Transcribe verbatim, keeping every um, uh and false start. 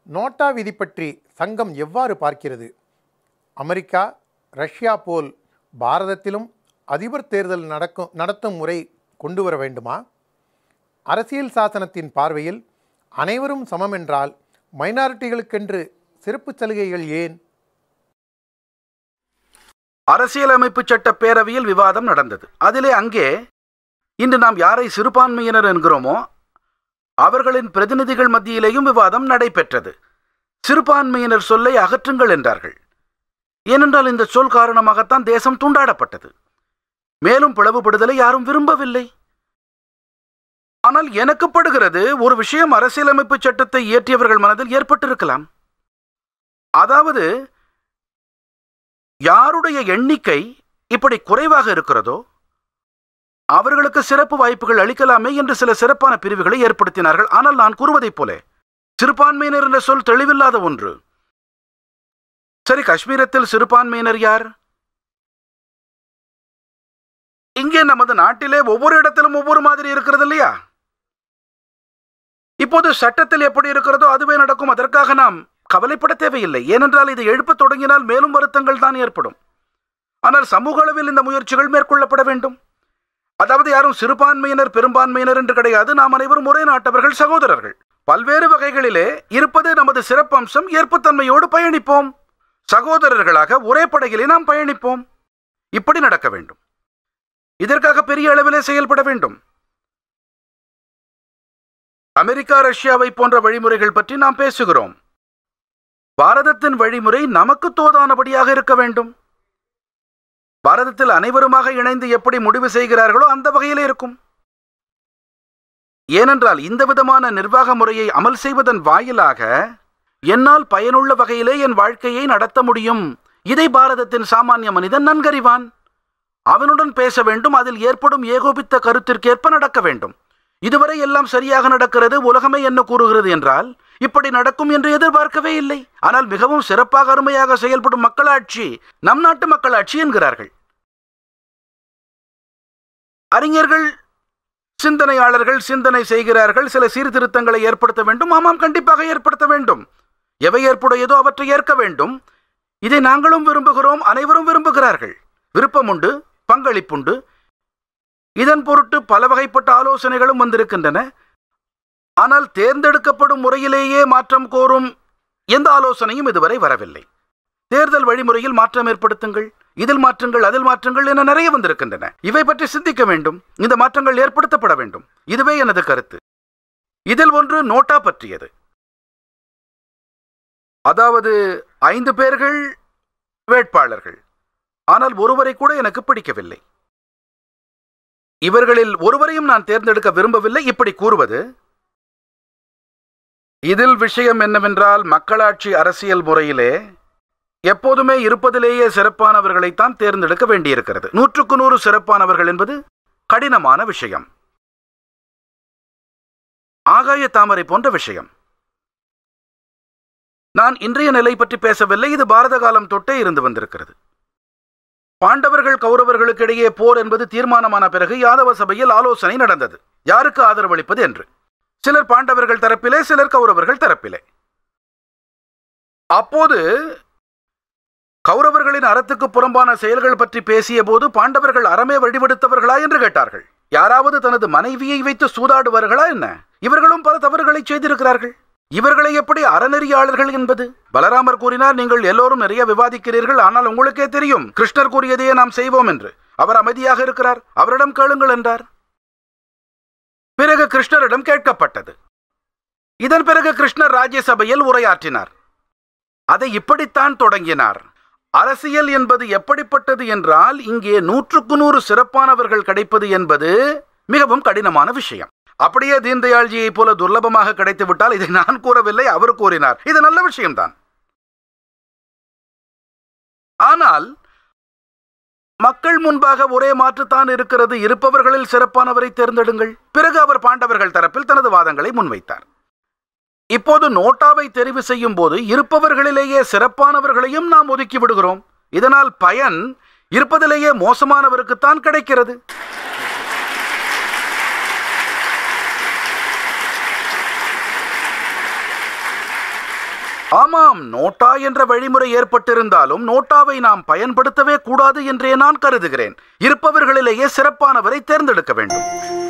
NOTA விதி பற்றி சங்கம் எவ்வாறு பார்க்கிறது? அமெரிக்கா, ரஷ்யா போல் பாரதத்திலும் அதிபர் தேர்தல் நடக்கும் நடத்தும் முறை கொண்டு வர வேண்டுமா? அரசியல் சாசனத்தின் பார்வையில் அனைவரும் சமம் என்றால் மைனாரிட்டிகளுக்கென்று சிறப்பு சலுகைகள் ஏன்? அரசியலமைப்பு சட்ட பேரவையில் விவாதம் நடந்தது. அதிலே அங்கே இன்று நாம் யாரை சிறுபான்மையினர் என்கிறோமோ அவர்களின் பிரதிநிதிகள் மத்தியிலேயும் விவாதம் நடைபெற்றது. சிறுபான்மையினர் சொல்லை அகற்றுங்கள் என்றார்கள். ஏனென்றால் இந்த சொல் காரணமாகத்தான் தேசம் துண்டாடப்பட்டது. மேலும் பிளவுபடுதலை யாரும் விரும்பவில்லை. ஆனால் எனக்கு படுகிறது, ஒரு விஷயம் அரசியலமைப்பு சட்டத்தை இயற்றியவர்கள் மனதில் ஏற்பட்டிருக்கலாம். அதாவது, யாருடைய எண்ணிக்கை இப்படி குறைவாக இருக்கிறதோ அவர்களுக்கு சிறப்பு வாய்ப்புகள் அளிக்கலாமே என்று சில சிறப்பான பிரிவுகளை ஏற்படுத்தினார்கள். ஆனால் நான் கூறுவதைப் போல சிறுபான்மையினர் என்ற சொல் தெளிவில்லாத ஒன்று. சரி, காஷ்மீரத்தில் சிறுபான்மையினர் யார்? இங்கே நமது நாட்டிலே ஒவ்வொரு இடத்திலும் ஒவ்வொரு மாதிரி இருக்கிறது இல்லையா? இப்போது சட்டத்தில் எப்படி இருக்கிறதோ அதுவே நடக்கும். அதற்காக நாம் கவலைப்பட தேவையில்லை. ஏனென்றால் இதை எழுப்ப தொடங்கினால் மேலும் வருத்தங்கள் தான் ஏற்படும். ஆனால் சமூக அளவில் இந்த முயற்சிகள் மேற்கொள்ளப்பட வேண்டும். அதாவது யாரும் சிறுபான்மையினர் பெரும்பான்மையினர் என்று கிடையாது. நாம் அனைவரும் ஒரே நாட்டவர்கள், சகோதரர்கள். பல்வேறு வகைகளிலே இருப்பது நமது சிறப்பம்சம். ஏற்புத்தன்மையோடு பயணிப்போம். சகோதரர்களாக ஒரே படகிலே நாம் பயணிப்போம். இப்படி நடக்க வேண்டும். இதற்காக பெரிய அளவிலே செயல்பட வேண்டும். அமெரிக்கா, ரஷ்யாவை போன்ற வழிமுறைகள் பற்றி நாம் பேசுகிறோம். பாரதத்தின் வழிமுறை நமக்கு தோதானபடியாக இருக்க வேண்டும். பாரதத்தில் அனைவருமாக இணைந்து எப்படி முடிவு செய்கிறார்களோ அந்த வகையிலே இருக்கும். ஏனென்றால் இந்த விதமான நிர்வாக முறையை அமல் செய்வதன் வாயிலாக என்னால் பயனுள்ள வகையிலே என் வாழ்க்கையை நடத்த முடியும். இதை பாரதத்தின் சாமானிய மனிதன் நன்கறிவான். அவனுடன் பேச வேண்டும். அதில் ஏற்படும் ஏகோபித்த கருத்திற்கேற்ப நடக்க வேண்டும். இதுவரை எல்லாம் சரியாக நடக்கிறது, உலகமே என்ன கூறுகிறது என்றால் இப்படி நடக்கும் என்று எதிர்பார்க்கவே இல்லை. ஆனால் மிகவும் சிறப்பாக அருமையாக செயல்படும் மக்களாட்சி நம் நாட்டு மக்களாட்சி என்கிறார்கள். அறிஞர்கள், சிந்தனையாளர்கள் சிந்தனை செய்கிறார்கள். சில சீர்திருத்தங்களை ஏற்படுத்த வேண்டும். ஆமாம், கண்டிப்பாக ஏற்படுத்த வேண்டும். எவை ஏற்புடையதோ அவற்றை ஏற்க வேண்டும். இதை நாங்களும் விரும்புகிறோம், அனைவரும் விரும்புகிறார்கள். விருப்பமுண்டு, பங்களிப்புண்டு. இதன் பொருட்டு பல வகைப்பட்ட ஆலோசனைகளும் வந்திருக்கின்றன. ஆனால் தேர்ந்தெடுக்கப்படும் முறையிலேயே மாற்றம் கோரும் எந்த ஆலோசனையும் இதுவரை வரவில்லை. தேர்தல் வழிமுறையில் மாற்றம் ஏற்படுத்துங்கள், இதில் மாற்றுங்கள், அதில் மாற்றுங்கள் என நிறைய வந்திருக்கின்றன. இவை பற்றி சிந்திக்க வேண்டும். இந்த மாற்றங்கள் ஏற்படுத்தப்பட வேண்டும். இதுவே எனது கருத்து. இதில் ஒன்று நோட்டா பற்றியது. அதாவது ஐந்து பேர்கள் வேட்பாளர்கள். ஆனால் ஒருவரை கூட எனக்கு பிடிக்கவில்லை. இவர்களில் ஒருவரையும் நான் தேர்ந்தெடுக்க விரும்பவில்லை. இப்படி கூறுவது, இதில் விஷயம் என்னவென்றால் மக்களாட்சி அரசியல் முறையிலே எப்போதுமே இருப்பதிலேயே சிறப்பானவர்களைத்தான் தேர்ந்தெடுக்க வேண்டியிருக்கிறது. நூற்றுக்கு நூறு சிறப்பானவர்கள் என்பது கடினமான விஷயம். ஆகாய தாமரை போன்ற விஷயம். நான் இன்றைய நிலை பற்றி பேசவில்லை. இது பாரத காலம் தொட்டே இருந்து வந்திருக்கிறது. பாண்டவர்கள் கௌரவர்களுக்கு இடையே போர் என்பது தீர்மானமான பிறகு யாதவ சபையில் ஆலோசனை நடந்தது, யாருக்கு ஆதரவளிப்பது என்று. சிலர் பாண்டவர்கள் தரப்பிலே, சிலர் கௌரவர்கள் தரப்பிலே. அப்போது கௌரவர்களின் அறத்துக்கு புறம்பான செயல்கள் பற்றி பேசிய போது பாண்டவர்கள் அறமே வழிபடுத்தவர்களா என்று கேட்டார்கள். யாராவது தனது மனைவியை வைத்து சூதாடுவார்களா என்ன? இவர்களும் பல தவறுகளை செய்திருக்கிறார்கள். இவர்களை எப்படி அறநெறியாளர்கள் என்பது? பலராமர் கூறினார், நீங்கள் எல்லோரும் நிறைய விவாதிக்கிறீர்கள், ஆனால் உங்களுக்கே தெரியும் கிருஷ்ணர் கூறியதையே நாம் செய்வோம் என்று. அவர் அமைதியாக இருக்கிறார், அவரிடம் கேளுங்கள் என்றார். பிறகு கிருஷ்ணரிடம் கேட்கப்பட்டது. இதன் பிறகு கிருஷ்ணர் ராஜ்யசபையில் உரையாற்றினார். அதை இப்படித்தான் தொடங்கினார். அரசியல் என்பது எப்படிப்பட்டது என்றால், இங்கே நூற்றுக்கு நூறு சிறப்பானவர்கள் கிடைப்பது என்பது மிகவும் கடினமான விஷயம். அப்படியே தீன்தயாள்ஜியை போல துர்லபமாக கிடைத்து விட்டால், இதை நான் கூறவில்லை, அவர் கூறினார். இது நல்ல விஷயம்தான். ஆனால் மக்கள் முன்பாக ஒரே மாற்றுத்தான் இருக்கிறது. இருப்பவர்களில் சிறப்பானவரை தேர்ந்தெடுங்கள். பிறகு அவர் பாண்டவர்கள் தரப்பில் தனது வாதங்களை முன்வைத்தார். இப்போது நோட்டாவை தெரிவு செய்யும் போது இருப்பவர்களிலேயே சிறப்பானவர்களையும் நாம் ஒதுக்கி விடுகிறோம். இதனால் பயன் இருப்பதிலேயே மோசமானவருக்குத்தான் கிடைக்கிறது. ஆமாம், நோட்டா என்ற வழிமுறை ஏற்பட்டிருந்தாலும் நோட்டாவை நாம் பயன்படுத்தவே கூடாது என்றே நான் கருதுகிறேன். இருப்பவர்களிலேயே சிறப்பானவரை தேர்ந்தெடுக்க வேண்டும்.